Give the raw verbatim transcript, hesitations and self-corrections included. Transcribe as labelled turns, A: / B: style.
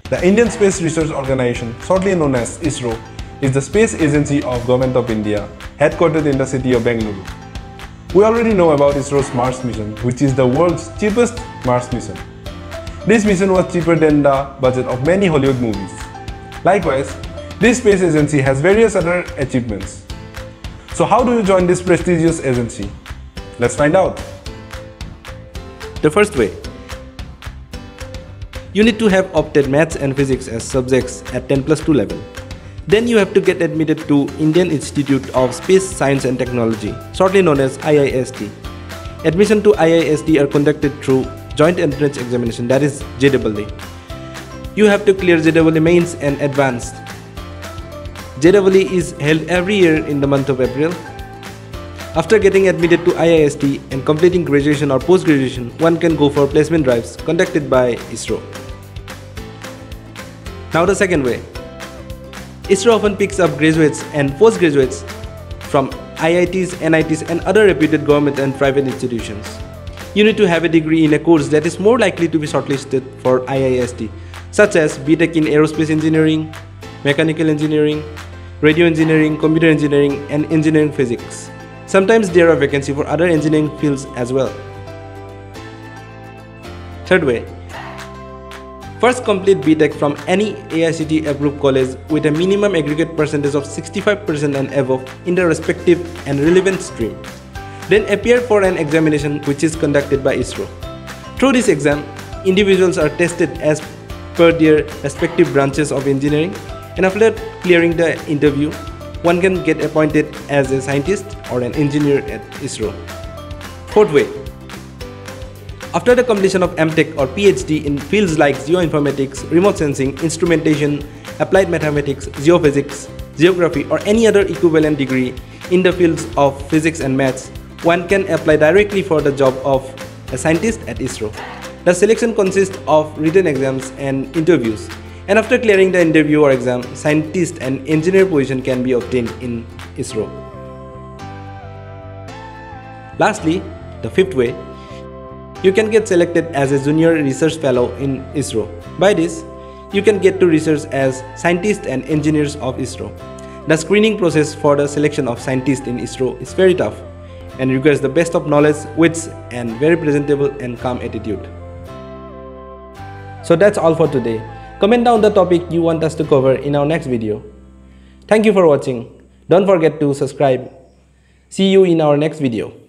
A: The Indian Space Research Organisation, shortly known as ISRO, is the space agency of Government of India, headquartered in the city of Bengaluru. We already know about ISRO's Mars mission, which is the world's cheapest Mars mission. This mission was cheaper than the budget of many Hollywood movies. Likewise, this space agency has various other achievements. So how do you join this prestigious agency? Let's find out.
B: The first way. You need to have opted maths and physics as subjects at ten plus two level. Then you have to get admitted to Indian Institute of Space Science and Technology, shortly known as I I S T. Admission to I I S T are conducted through Joint Entrance Examination, that is J E E E. You have to clear J E E E Mains and Advanced. J E E E is held every year in the month of April. After getting admitted to I I S T and completing graduation or post-graduation, one can go for placement drives conducted by ISRO. Now the second way. ISRO often picks up graduates and postgraduates from I I Ts, N I Ts and other reputed government and private institutions. You need to have a degree in a course that is more likely to be shortlisted for I I S T, such as B Tech in Aerospace Engineering, Mechanical Engineering, Radio Engineering, Computer Engineering and Engineering Physics. Sometimes there are vacancies for other engineering fields as well. Third way. First, complete B Tech from any A I C T E approved college with a minimum aggregate percentage of sixty-five percent and above in the respective and relevant stream. Then appear for an examination which is conducted by ISRO. Through this exam, individuals are tested as per their respective branches of engineering, and after clearing the interview, one can get appointed as a scientist or an engineer at ISRO. Fourth way. After the completion of M Tech or P H D in fields like geoinformatics, remote sensing, instrumentation, applied mathematics, geophysics, geography or any other equivalent degree in the fields of physics and maths, one can apply directly for the job of a scientist at ISRO. The selection consists of written exams and interviews, and after clearing the interview or exam, scientist and engineer position can be obtained in ISRO. Lastly, the fifth way. You can get selected as a junior research fellow in ISRO. By this, you can get to research as scientists and engineers of ISRO. The screening process for the selection of scientists in ISRO is very tough and requires the best of knowledge, wits and very presentable and calm attitude. So that's all for today. Comment down the topic you want us to cover in our next video. Thank you for watching. Don't forget to subscribe. See you in our next video.